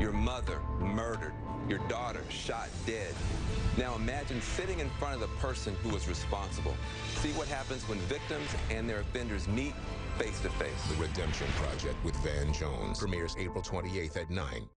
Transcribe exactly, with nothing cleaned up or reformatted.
Your mother murdered. Your daughter shot dead. Now imagine sitting in front of the person who was responsible. See what happens when victims and their offenders meet face to face. The Redemption Project with Van Jones premieres April twenty-eighth at nine.